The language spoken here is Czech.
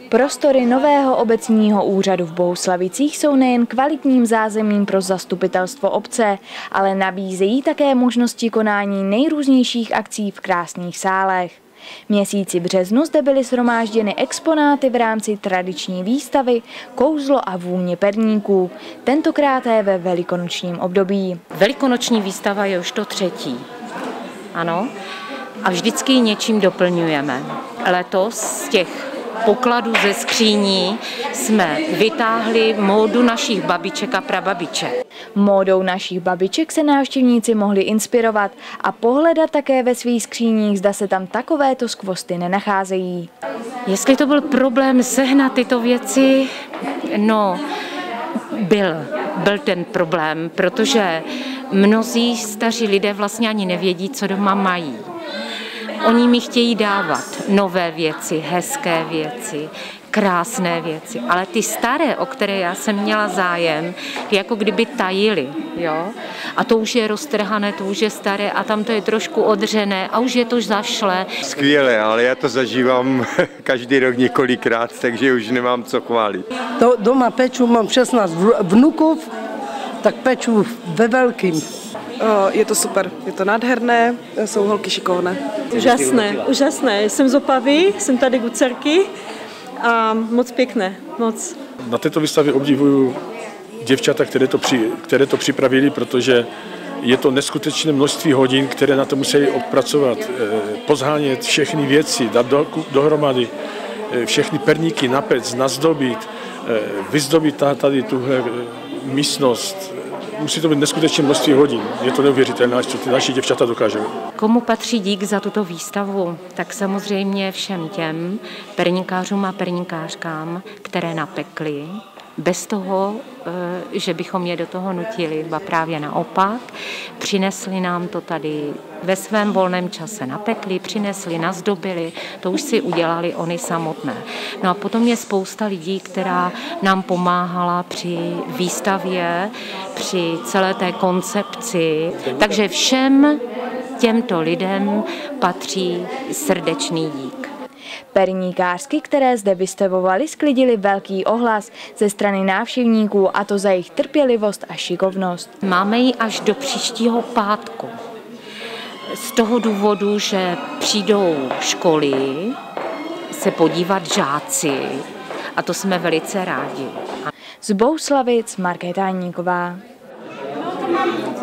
Prostory nového obecního úřadu v Bohuslavicích jsou nejen kvalitním zázemím pro zastupitelstvo obce, ale nabízejí také možnosti konání nejrůznějších akcí v krásných sálech. V měsíci březnu zde byly shromážděny exponáty v rámci tradiční výstavy Kouzlo a vůně perníků, tentokráté ve velikonočním období. Velikonoční výstava je už to 3. Ano, a vždycky ji něčím doplňujeme. Letos z těch pokladů ze skříní jsme vytáhli módu našich babiček a prababiček. Módou našich babiček se návštěvníci mohli inspirovat a pohledat také ve svých skříních, zda se tam takovéto skvosty nenacházejí. Jestli to byl problém sehnat tyto věci, no, byl ten problém, protože mnozí staří lidé vlastně ani nevědí, co doma mají. Oni mi chtějí dávat nové věci, hezké věci, krásné věci, ale ty staré, o které já jsem měla zájem, jako kdyby tajily, jo? A to už je roztrhané, to už je staré a tam to je trošku odřené a už je to zašlé. Skvěle, ale já to zažívám každý rok několikrát, takže už nemám co chválit. Doma peču, mám 16 vnukov, tak peču ve velkým. Je to super, je to nádherné, jsou holky šikovné. Úžasné. Jsem z Opavy, jsem tady u dcerky a moc pěkné, moc. Na této výstavě obdivuju děvčata, které to připravili, protože je to neskutečné množství hodin, které na to museli odpracovat, pozhánět všechny věci, dát dohromady, všechny perníky napéct, nazdobit, vyzdobit tady tuhle místnost. Musí to být neskutečné množství hodin. Je to neuvěřitelné, co ty naši děvčata dokážou. Komu patří dík za tuto výstavu? Tak samozřejmě všem těm perníkářům a perníkářkám, které napekly, bez toho, že bychom je do toho nutili, ba právě naopak. Přinesli nám to tady ve svém volném čase, napekli, přinesli, nazdobili, to už si udělali oni samotné. No a potom je spousta lidí, která nám pomáhala při výstavě, při celé té koncepci. Takže všem těmto lidem patří srdečný dík. Perníkářky, které zde vystavovali, sklidily velký ohlas ze strany návštěvníků, a to za jejich trpělivost a šikovnost. Máme ji až do příštího pátku. Z toho důvodu, že přijdou školy se podívat žáci a to jsme velice rádi. Z Bohuslavic Markéta Aníková.